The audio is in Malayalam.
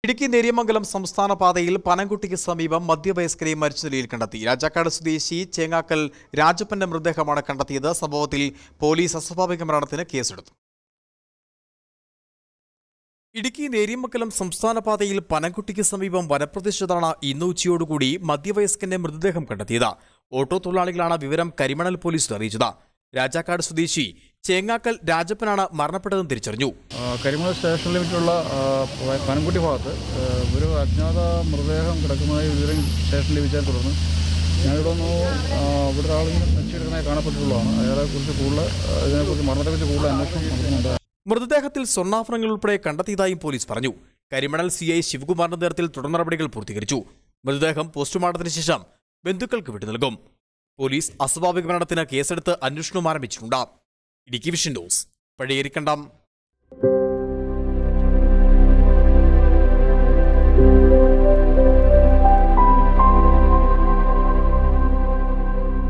ഇടുക്കി നേര്യമംഗലം സംസ്ഥാന പാതയിൽ പനംകുട്ടിക്ക് സമീപം മധ്യവയസ്കരെ മരിച്ച നിലയിൽ കണ്ടെത്തി. രാജാക്കാട് സ്വദേശി ചേങ്ങാക്കൽ രാജപ്പന്റെ മൃതദേഹമാണ് കണ്ടെത്തിയത്. സംഭവത്തിൽ പോലീസ് അസ്വാഭാവിക മരണത്തിന് കേസെടുത്തു. ഇടുക്കി നേര്യമംഗലം സംസ്ഥാന പാതയിൽ പനംകുട്ടിക്ക് സമീപം വനപ്രദേശത്താണ് ഇന്ന് ഉച്ചയോടുകൂടി മധ്യവയസ്കന്റെ മൃതദേഹം കണ്ടെത്തിയത്. ഓട്ടോ തൊഴിലാളികളാണ് വിവരം കരിമണൽ പോലീസിൽ അറിയിച്ചത്. രാജാക്കാട് സ്വദേശി ചേങ്ങാക്കൽ രാജപ്പനാണ് മരണപ്പെട്ടതെന്ന് തിരിച്ചറിഞ്ഞു. കരിമണൽ സ്റ്റേഷൻ ലിമിറ്റുള്ള പനംകുട്ടി ഭാഗത്ത് ഒരു അജ്ഞാത മൃതദേഹം കിടക്കുന്നതായി വിവരം സ്റ്റേഷൻ ലഭിച്ചതിനെ തുടർന്ന് ഞാനിവിടെ ഒന്ന് ഇവിടെ ഒരാളിങ്ങനെ മരിച്ചെടുക്കുന്നതായി കാണപ്പെട്ടിട്ടുള്ളതാണ്. അയാളെക്കുറിച്ച് ഇതിനെക്കുറിച്ച് മരണത്തെക്കുറിച്ച് കൂടുതൽ അന്വേഷണം നടത്തുന്നുണ്ട്. മൃതദേഹത്തിൽ സ്വർണ്ണാഭരണങ്ങൾ ഉൾപ്പെടെ കണ്ടെത്തിയതായും പോലീസ് പറഞ്ഞു. കരിമണൽ CI ശിവകുമാറിന്റെ നേതൃത്വത്തിൽ തുടർ നടപടികൾ പൂർത്തീകരിച്ചു. മൃതദേഹം പോസ്റ്റ്മോർട്ടത്തിന് ശേഷം ബന്ധുക്കൾക്ക് വിട്ടു നൽകും. പോലീസ് അസ്വാഭാവിക മരണത്തിന് കേസെടുത്ത് അന്വേഷണം ആരംഭിച്ചിട്ടുണ്ട്. Idukki vision news, Pazhayarikkandam.